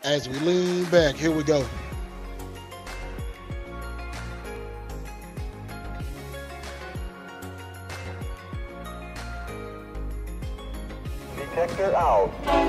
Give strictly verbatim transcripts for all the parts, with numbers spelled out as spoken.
As we lean back, here we go. Detector out.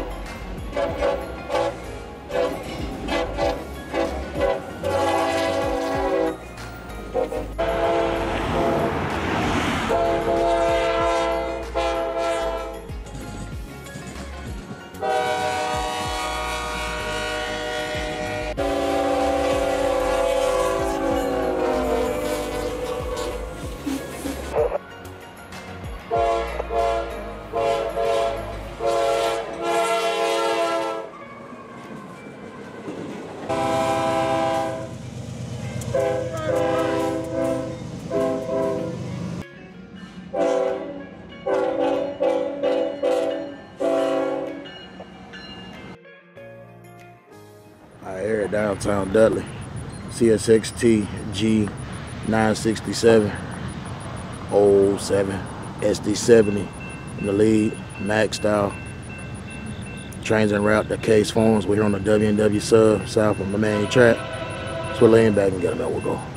I here at downtown Dudley, C S X T G nine sixty-seven oh seven S D seventy in the lead, Mac style. Trains en route to Case Farms. We're here on the W and W sub south of the main track. So we're laying back and get them out. We'll go.